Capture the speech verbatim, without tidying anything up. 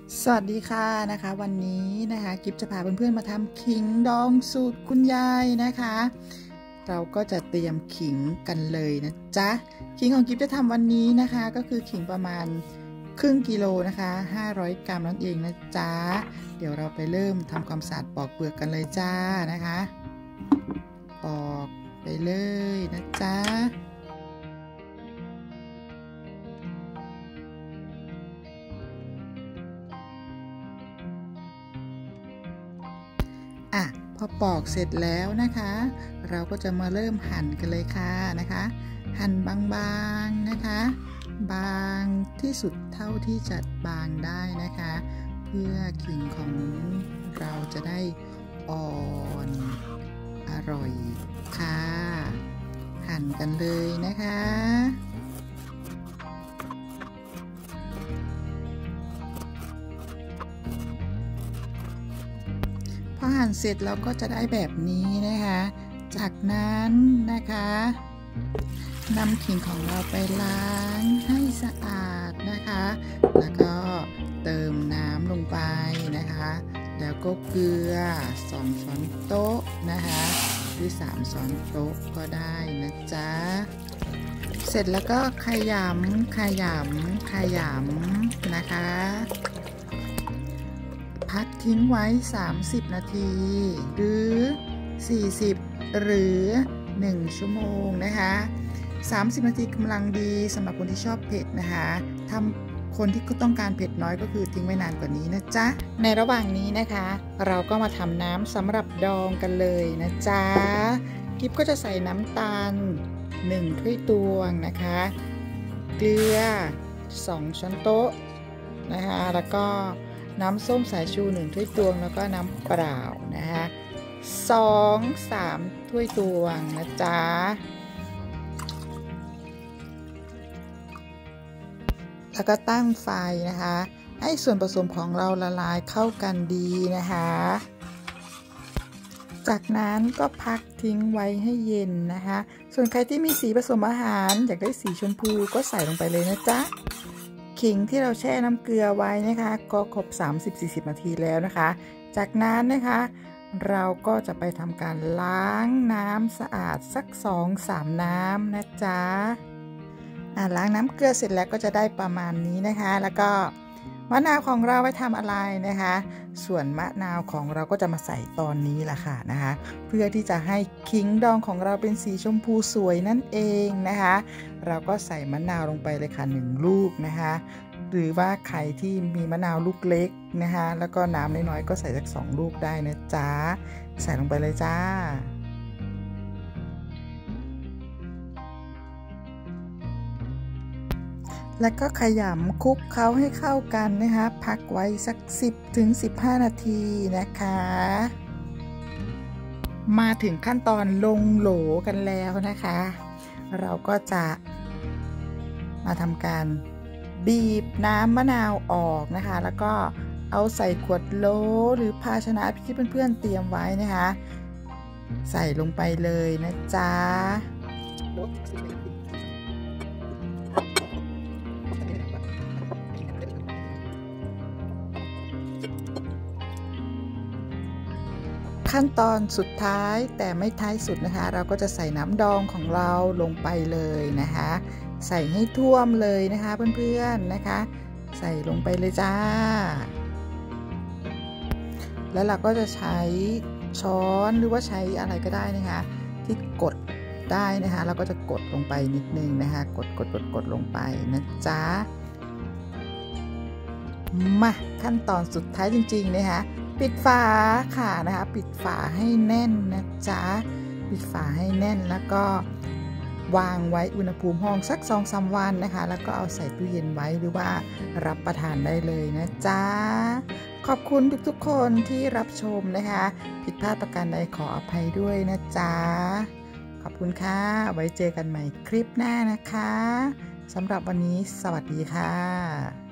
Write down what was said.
สวัสดีค่ะนะคะวันนี้นะคะกิฟจะพาเพื่อนๆมาทำขิงดองสูตรคุณยายนะคะเราก็จะเตรียมขิงกันเลยนะจ๊ะขิงของกิฟจะทำวันนี้นะคะก็คือขิงประมาณครึ่งกิโลนะคะห้าร้อยกรัมนั่นเองนะจ๊ะเดี๋ยวเราไปเริ่มทำความสะอาดปอกเปลือกกันเลยจ้านะคะปอกไปเลยนะจ๊ะอ่ะพอปอกเสร็จแล้วนะคะเราก็จะมาเริ่มหั่นกันเลยค่ะนะคะหั่นบางๆนะคะบางที่สุดเท่าที่จะบางได้นะคะเพื่อขิงของเราจะได้อ่อนอร่อยค่ะหั่นกันเลยนะคะพอหั่นเสร็จเราก็จะได้แบบนี้นะคะจากนั้นนะคะนำขิงของเราไปล้างให้สะอาดนะคะแล้วก็เติมน้ำลงไปนะคะแล้วก็เกลือสองช้อนโต๊ะนะคะหรือสามช้อนโต๊ะก็ได้นะจ๊ะเสร็จแล้วก็ขยำขยำขยำนะคะพักทิ้งไว้สามสิบนาทีหรือสี่สิบหรือหนึ่งชั่วโมงนะคะสามสิบนาทีกำลังดีสำหรับคนที่ชอบเผ็ดนะคะทำคนที่ต้องการเผ็ดน้อยก็คือทิ้งไว้นานกว่านี้นะจ๊ะในระหว่างนี้นะคะเราก็มาทำน้ำสำหรับดองกันเลยนะจ๊ะกิ๊บก็จะใส่น้ำตาลหนึ่งถ้วยตวงนะคะเกลือสองช้อนโต๊ะนะคะแล้วก็น้ำส้มสายชูหนึ่งถ้วยตวงแล้วก็น้ำเปล่านะคะสองสามถ้วยตวงนะจ๊ะแล้วก็ตั้งไฟนะคะให้ส่วนผสมของเราละลายเข้ากันดีนะคะจากนั้นก็พักทิ้งไว้ให้เย็นนะคะส่วนใครที่มีสีผสมอาหารอยากได้สีชมพูก็ใส่ลงไปเลยนะจ๊ะขิงที่เราแช่น้ำเกลือไว้นะคะก็ครบ สามสิบถึงสี่สิบ นาทีแล้วนะคะจากนั้นนะคะเราก็จะไปทำการล้างน้ำสะอาดสัก สองถึงสาม น้ำนะจ๊ะล้างน้ำเกลือเสร็จแล้วก็จะได้ประมาณนี้นะคะแล้วก็มะนาวของเราไว้ทำอะไรนะคะส่วนมะนาวของเราก็จะมาใส่ตอนนี้แหละค่ะนะคะเพื่อที่จะให้ขิงดองของเราเป็นสีชมพูสวยนั่นเองนะคะเราก็ใส่มะนาวลงไปเลยค่ะหนึ่งลูกนะคะหรือว่าใครที่มีมะนาวลูกเล็กนะคะแล้วก็น้ำน้อยๆก็ใส่สักสองลูกได้นะจ๊ะใส่ลงไปเลยจ้าแล้วก็ขยำคลุกเคล้าให้เข้ากันนะคะพักไว้สัก สิบถึงสิบห้า นาทีนะคะมาถึงขั้นตอนลงโหลกันแล้วนะคะเราก็จะมาทำการบีบน้ำมะนาวออกนะคะแล้วก็เอาใส่ขวดโหลหรือภาชนะที่เพื่อนๆเตรียมไว้นะคะใส่ลงไปเลยนะจ๊ะขั้นตอนสุดท้ายแต่ไม่ท้ายสุดนะคะเราก็จะใส่น้ำดองของเราลงไปเลยนะคะใส่ให้ท่วมเลยนะคะเพื่อนๆนะคะใส่ลงไปเลยจ้าแล้วเราก็จะใช้ช้อนหรือว่าใช้อะไรก็ได้นะคะที่กดได้นะคะเราก็จะกดลงไปนิดนึงนะคะกดกดกดกดลงไปนะจ๊ะมาขั้นตอนสุดท้ายจริงๆนะคะปิดฝาค่ะนะคะปิดฝาให้แน่นนะจ๊ะปิดฝาให้แน่นแล้วก็วางไว้อุณหภูมิห้องสัก สองถึงสาม วันนะคะแล้วก็เอาใส่ตู้เย็นไว้หรือว่ารับประทานได้เลยนะจ๊ะขอบคุณทุกๆคนที่รับชมนะคะผิดพลาดประการใดขออภัยด้วยนะจ๊ะขอบคุณค่ะไว้เจอกันใหม่คลิปหน้านะคะสำหรับวันนี้สวัสดีค่ะ